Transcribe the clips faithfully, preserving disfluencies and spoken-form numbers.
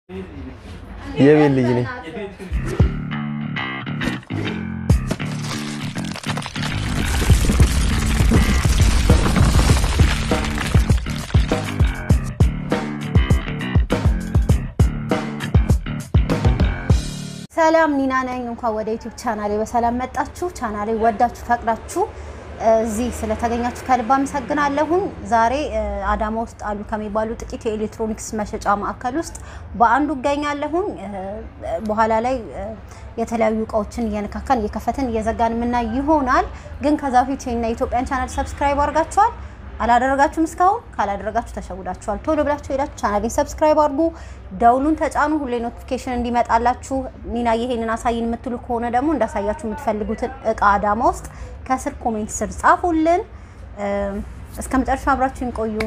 የቤት ልጅ ነኝ ሰላም ኒና ነኝ እንኳን ወደ ዩቲዩብ ቻናሌ በሰላም መጣችሁ ቻናሌ ወዳችሁ ፈቅዳችሁ እዚህ ስለተገኛችሁ ከልብ አመሰግናለሁ ዛሬ አዳማ ውስጥ አሉ ከመይባሉ ጥቂት የኤሌክትሮኒክስ መሸጫ ማዕከል ውስጥ በአንዱ ገኛለሁ በኋላ ላይ የተለያዩ እቃዎችን እየነካካን እየከፈትን እየዘጋን ምና ይሆናል ግን ከዛ ፊት የኛ ኢትዮጵያን ቻናል ሰብስክራይብ አድርጋችኋል አላደረጋችሁም እስካሁን ካላደረጋችሁ ተሸውዳችኋል ቶሎ ብላችሁ ሄዳችሁ ቻናሌን ሰብስክራይብ አድርጉ ደውሉን ተጫኑ ሁሌ ኖቲፊኬሽን እንዲመጣላችሁ ኒና ይሄንን አሳይን የምትሉ ከሆነ ደግሞ እንዳሳያችሁ የምትፈልጉትን እቃ አዳማ ውስጥ ከስር ኮሜንት ስር ጻፉልን እስከመጨረሻው አብራችሁን ቆዩ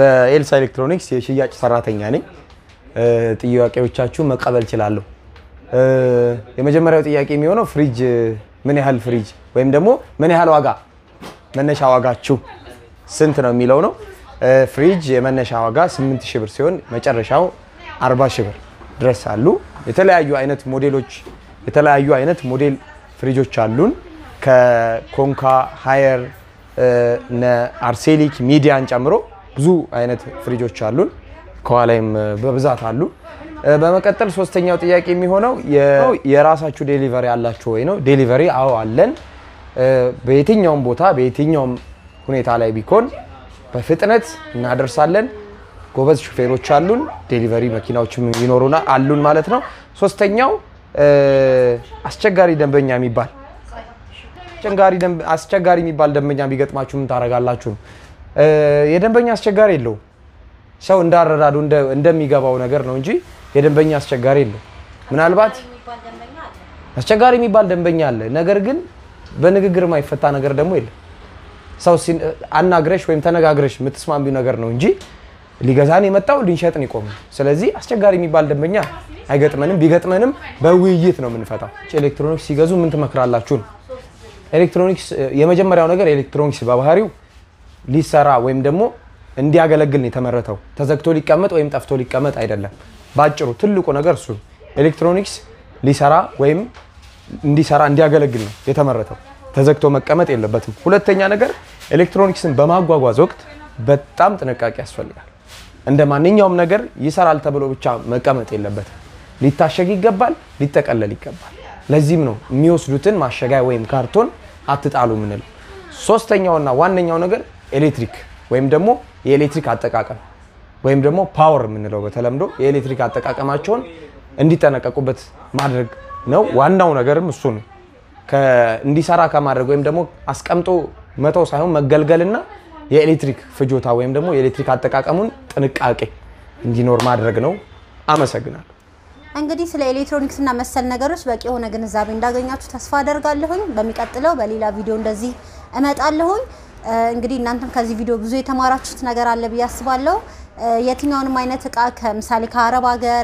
በኤልሳ ኤሌክትሮኒክስ የሽያጭ ሰራተኛ ነኝ። ጥያቄዎቻችሁ መቀበል እችላለሁ። የመጀመሪያው ጥያቄ የሚሆነው ፍሪጅ ምን ያህል ፍሪጅ ወይም ደግሞ ምን ያህል ዋጋ መነሻ ዋጋችሁ ስንት ነው የሚለው ነው። ፍሪጅ የመነሻ ዋጋ ስምንት ሺህ ብር ሲሆን መጨረሻው አርባ ሺህ ብር ድረስ አሉ። የተለያዩ አይነት ሞዴሎች የተለያዩ አይነት ሞዴል ፍሪጆች አሉን። ከኮንካ ሃየር ነ አርሴሊክ ሚዲያን ጨምሮ ብዙ አይነት ፍሪጆች አሉን። ከኋላይም በብዛት አሉ። በመቀጠል ሶስተኛው ጥያቄ የሚሆነው የራሳችሁ ዴሊቨሪ አላችሁ ወይ ነው። ዴሊቨሪ አዎ አለን። በየትኛውም ቦታ በየትኛውም ሁኔታ ላይ ቢሆን በፍጥነት እናደርሳለን። ጎበዝ ሹፌሮች አሉን። ዴሊቨሪ መኪናዎችም ይኖሩና አሉን ማለት ነው። ሶስተኛው አስቸጋሪ ደንበኛ የሚባል አስቸጋሪ ደንበኛ አስቸጋሪ የሚባል ደንበኛ ቢገጥማችሁ ምን ታረጋላችሁ? የደንበኛ አስቸጋሪ የለው። ሰው እንዳረዳዱ እንደሚገባው ነገር ነው እንጂ የደንበኛ አስቸጋሪ የለው። ምናልባት አስቸጋሪ የሚባል ደንበኛ አለ። ነገር ግን በንግግር የማይፈታ ነገር ደግሞ የለም። ሰው አናግረሽ ወይም ተነጋግረሽ የምትስማሚው ነገር ነው እንጂ ሊገዛን የመጣው ሊንሸጥን ይቆም። ስለዚህ አስቸጋሪ የሚባል ደንበኛ አይገጥመንም። ቢገጥመንም በውይይት ነው የምንፈታው። ኤሌክትሮኒክስ ሲገዙ ምን ትመክራላችሁ? ኤሌክትሮኒክስ የመጀመሪያው ነገር ኤሌክትሮኒክስ በባህሪው ሊሰራ ወይም ደግሞ እንዲያገለግል ነው የተመረተው። ተዘግቶ ሊቀመጥ ወይም ጠፍቶ ሊቀመጥ አይደለም። ባጭሩ ትልቁ ነገር እሱ ኤሌክትሮኒክስ ሊሰራ ወይም እንዲሰራ እንዲያገለግል ነው የተመረተው። ተዘግቶ መቀመጥ የለበትም። ሁለተኛ ነገር ኤሌክትሮኒክስን በማጓጓዝ ወቅት በጣም ጥንቃቄ ያስፈልጋል። እንደ ማንኛውም ነገር ይሰራል ተብሎ ብቻ መቀመጥ የለበትም። ሊታሸግ ይገባል፣ ሊጠቀለል ይገባል። ለዚህም ነው የሚወስዱትን ማሸጊያ ወይም ካርቶን አትጣሉ ምንለው። ሶስተኛውና ዋነኛው ነገር ኤሌክትሪክ ወይም ደግሞ የኤሌክትሪክ አጠቃቀም ወይም ደግሞ ፓወር ምንለው በተለምዶ የኤሌክትሪክ አጠቃቀማቸውን እንዲጠነቀቁበት ማድረግ ነው። ዋናው ነገርም እሱ ነው። ከእንዲሰራ ከማድረግ ወይም ደግሞ አስቀምጦ መተው ሳይሆን መገልገልና የኤሌክትሪክ ፍጆታ ወይም ደግሞ የኤሌክትሪክ አጠቃቀሙን ጥንቃቄ እንዲኖር ማድረግ ነው። አመሰግናለሁ። እንግዲህ ስለ ኤሌክትሮኒክስ እና መሰል ነገሮች በቂ የሆነ ግንዛቤ እንዳገኛችሁ ተስፋ አደርጋለሁኝ። በሚቀጥለው በሌላ ቪዲዮ እንደዚህ እመጣለሁኝ። እንግዲህ እናንተም ከዚህ ቪዲዮ ብዙ የተማራችሁት ነገር አለ ብዬ አስባለሁ። የትኛውንም አይነት እቃ ከምሳሌ ከአረብ ሀገር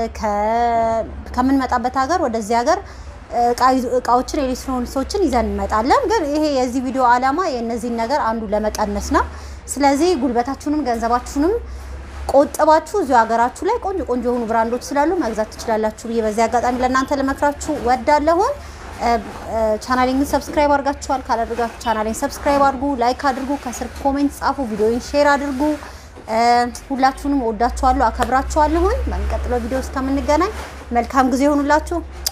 ከምንመጣበት ሀገር ወደዚህ ሀገር እቃዎችን ኤሌክትሮኒክሶችን ይዘን እንመጣለን። ግን ይሄ የዚህ ቪዲዮ ዓላማ የነዚህን ነገር አንዱ ለመቀነስ ነው። ስለዚህ ጉልበታችሁንም ገንዘባችሁንም ቆጥባችሁ እዚሁ ሀገራችሁ ላይ ቆንጆ ቆንጆ የሆኑ ብራንዶች ስላሉ መግዛት ትችላላችሁ ብዬ በዚህ አጋጣሚ ለእናንተ ለመክራችሁ ወዳለሁኝ። ቻናሌን ሰብስክራይብ አድርጋችኋል ካላደረጋችሁ ቻናሌን ሰብስክራይብ አድርጉ፣ ላይክ አድርጉ፣ ከስር ኮሜንት ጻፉ፣ ቪዲዮውን ሼር አድርጉ። ሁላችሁንም ወዳችኋለሁ፣ አከብራችኋለሁ። በሚቀጥለው ቪዲዮ እስከምንገናኝ መልካም ጊዜ ይሁንላችሁ።